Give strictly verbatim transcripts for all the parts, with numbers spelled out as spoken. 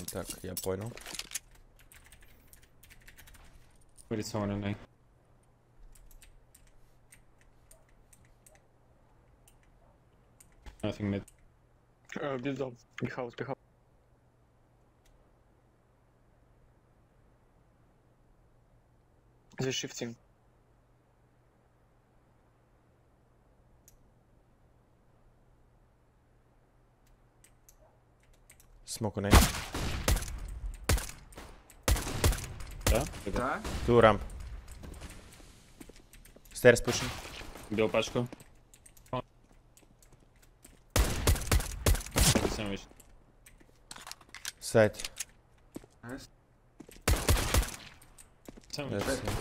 Так, я понял. Вырисованный. Nothing mid. Uh, build up. Big house, big house. They're shifting. Smoke on A. Да? Да? Two ramp. Stairs pushing. Бил пачку. Сэндвич. Side. Nice. Сэндвич. That's it.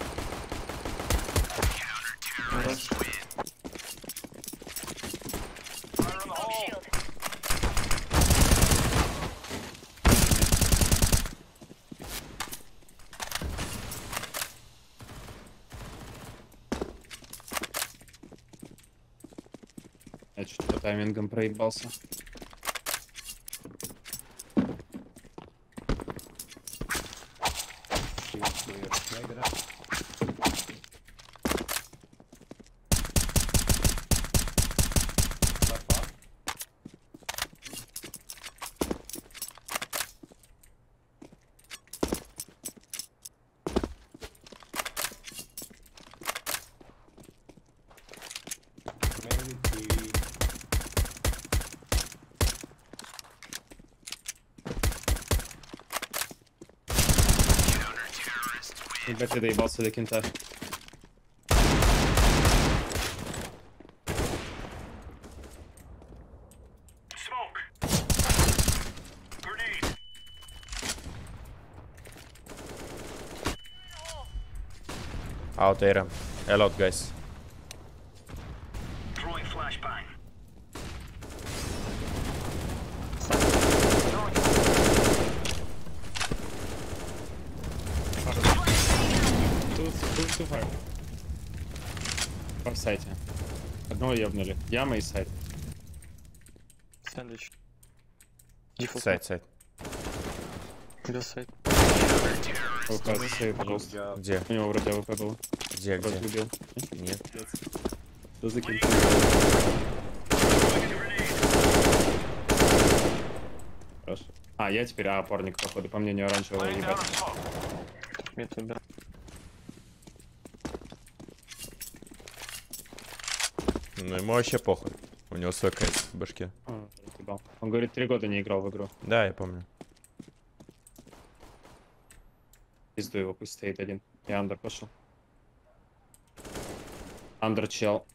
Хорош. Я чуть по таймингам проебался. Ебать, ты доебался до кента. Out A ramp. A lot, guys. Two far. В сайте. Одного ебнули. Яма и сайт. Sandwich. Default. Side, side. Build side. АВП, сейв, пожалуйста. Где? У него вроде АВП было. Где, где? Разлюбил. Нет. Что за кем? Хорошо. А, я теперь а, опорник, походу, по мнению оранжевого ебать. Мид выбирай. Ну ему вообще похуй. У него свой кейс в башке. А, ебал. Он говорит, три года не играл в игру. Да, я помню. Пизду его, пусть стоит один. Я андер пошел. Андер чел.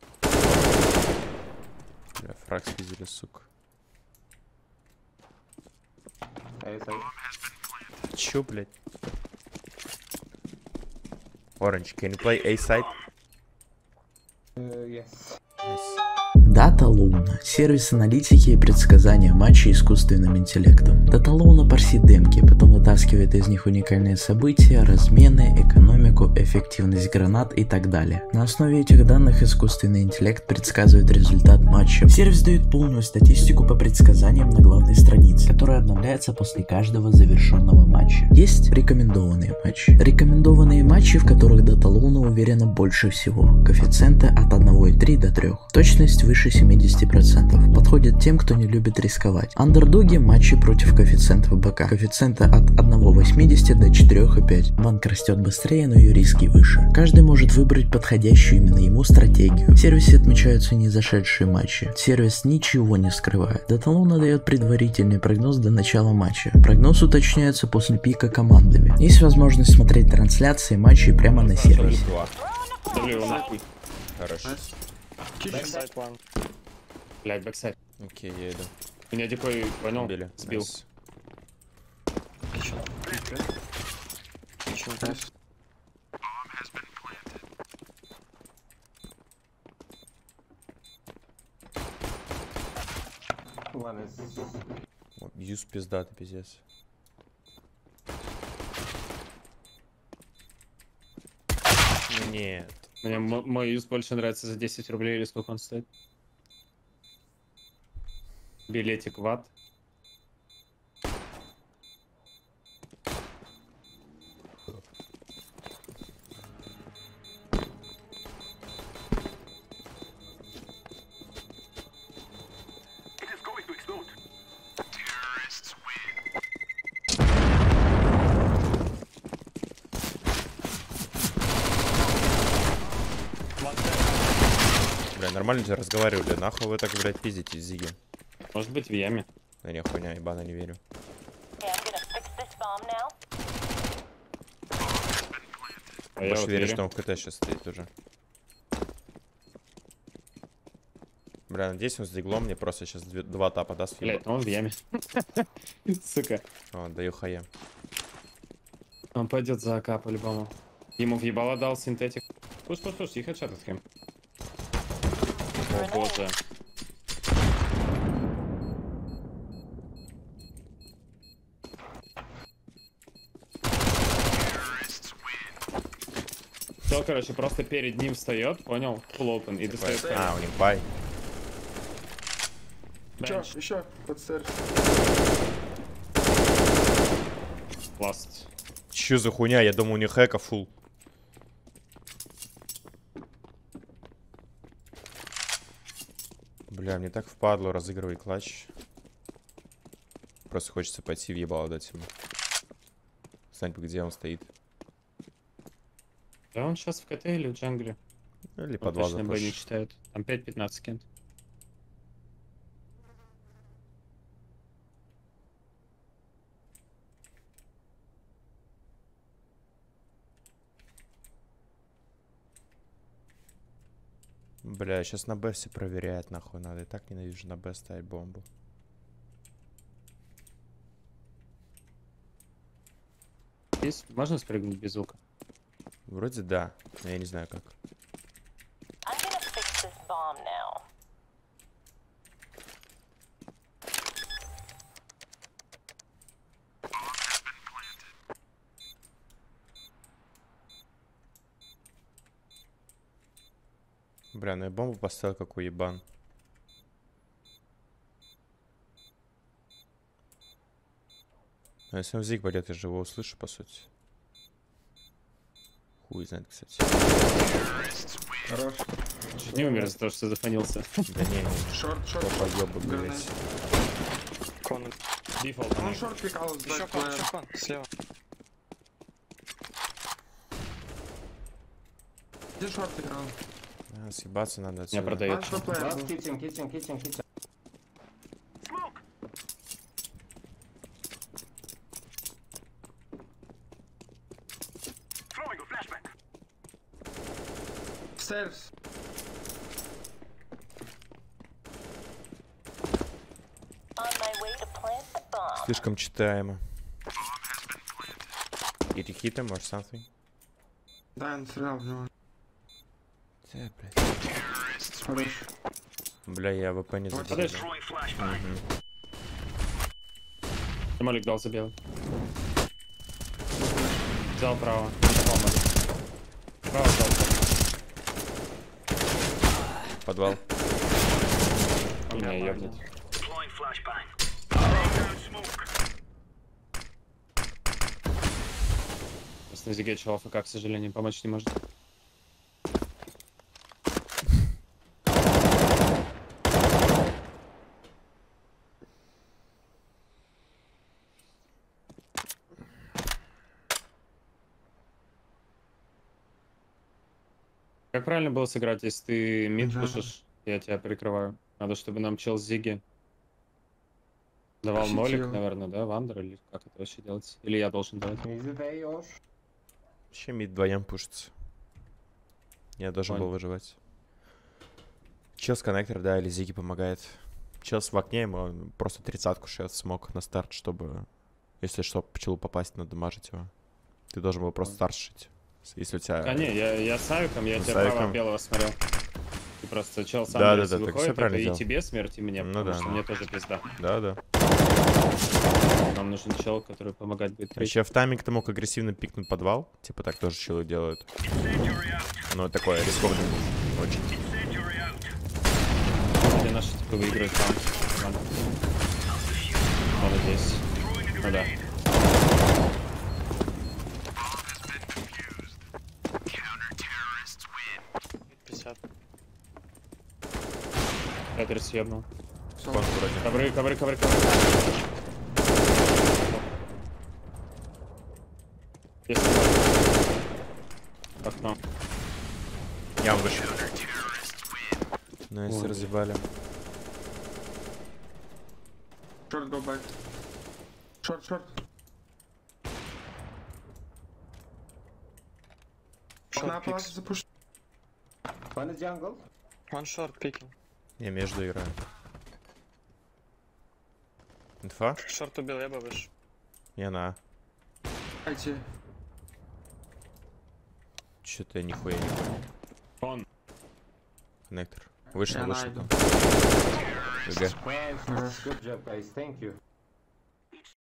Бля, фраг спиздили, сука. Чё, блядь? Orange, can you play A side? Uh, yes. Nice. Data-Luna – сервис аналитики и предсказания матчей искусственным интеллектом. Data-Luna парсит демки, потом вытаскивает из них уникальные события, размены, экономику, эффективность гранат и так далее. На основе этих данных искусственный интеллект предсказывает результат матча. Сервис дает полную статистику по предсказаниям на главной странице, которая обновляется после каждого завершенного матча. Есть рекомендованные матчи. Рекомендованные матчи, в которых Data-Luna уверена больше всего. Коэффициенты от одного и трёх до трёх. Точность выше семидесяти процентов. Подходит тем, кто не любит рисковать. Андердоги – матчи против коэффициентов БК. Коэффициенты от одного и восьмидесяти до четырёх и пяти. Банк растет быстрее, но ее риски выше. Каждый может выбрать подходящую именно ему стратегию. В сервисе отмечаются не зашедшие матчи. Сервис ничего не скрывает. Data-Luna дает предварительный прогноз до начала матча. Прогноз уточняется после пика командами. Есть возможность смотреть трансляции матчей прямо на сервисе. Давлю его нахуй. Хорошо. Backside one. Блять, бэксайд. Окей, я иду. Меня дикой, понял? Били. Сбил. Nice. Kitchen. Kitchen. Nice. One is... О, Юз пиздатый, пиздец. Нет. Мне м- мой юз больше нравится за десять рублей или сколько он стоит. Билетик в ад. нормально же разговаривали. Нахуй вы так, блядь, пиздите, Зиги? Может быть, в яме. Да не, хуйня, ебано, не верю. А я Больше вот верю, верю. что он в КТ сейчас стоит уже. Бля, надеюсь, он с диглом мне просто сейчас две- два тапа даст. Блять, он в яме. Сука. О, даю хае. Он пойдет за АК по-любому. Ему въебало дал синтетик. Пуш, пуш, пуш, и хедшот от хим. О боже. Все, короче, просто перед ним встает, понял? Full open и достает. А, у них бай. Еще, Бенч. еще, под стейрс. Ласт. Чё за хуйня? Я думаю, у них хэка фул. Бля, мне так впадло разыгрывать клатч. Просто хочется пойти в ебало дать ему. Знать бы, где он стоит. Да он сейчас в КТ или в джангле? Или Он подвал точно Б не запушишь. читает. Там пять пятнадцать кент. Бля, сейчас на Б все проверяет, нахуй надо. И так ненавижу на Б ставить бомбу. Здесь можно спрыгнуть без звука? Вроде да, но я не знаю как. I'm gonna fix this bomb now. Бля, ну я бомбу поставил, как уебан. А если он в зиг пойдет, я же его услышу, по сути. Хуй знает, кстати. Хорош. Чуть не умер из-за того, что зафанился. Да не, не, Шорт, шорт. поёбы, Гранат. блядь. Кон. Дефолт. Он шорт пикал, Еще сдать кон, плеер. еще кон. Слева. Где шорт играл? А, съебаться надо Меня отсюда. продает. Ланч по плееру. Last kitchen, kitchen, kitchen, kitchen. Стейрс. On my way to plant the bomb. Слишком читаемо. Или хита, может, something? Да, он стрелял в него. Да, блядь. Хорош. Бля, я ВП не забил. Подожди. Молик дал забил. Взял право. Право взял. Подвал. Он меня ёбнет. Просто на зиге чел АФК, к сожалению, помочь не может. Как правильно было сыграть, если ты мид Да. пушишь, я тебя прикрываю. Надо, чтобы нам чел с зиги давал Ощутил. молик, наверное, да, вандер, или как это вообще делать? Или я должен давать? Is it A, Osh? Вообще мид вдвоем пушится. Я должен Понял. был выживать. Чел с коннектор, да, или Зиги помогает. Чел в окне, ему просто тридцатку шьет смог на старт, чтобы... Если что, по пчелу попасть, надо дамажить его. Ты должен был просто старт шить. Если у тебя... А не, я, я с авиком, я Ну, тебя с авиком. право от белого смотрел. И просто чел сам Да, да, да, да, так выходит, всё правильно это и сделал. тебе смерть, и мне, Ну потому да, что ну. мне тоже пизда. Да, да. Нам нужен чел, который помогать будет. А еще в тайминг ты мог агрессивно пикнуть подвал. Типа так тоже челы делают. Ну, такое рискованное очень. Или наши типа выиграют там. Ладно. Ладно, здесь. Ну да. пятьдесят. Пятер съебнул. Кон вроде. Ковры, ковры, ковры, ковры. Есть. Окно. Я вышел. Найс, Ой. разъебали. Short go back. Short, short. На Short палате picks. запуш. One is jungle. One short picking. Я между играю. Инфа? Short убил, я бы вышел. Я на. Дайте. Чё-то я нихуя не понял. Он. Коннектор. Вышел, Я вышел. найду. ГГ. Good job, guys. Thank you.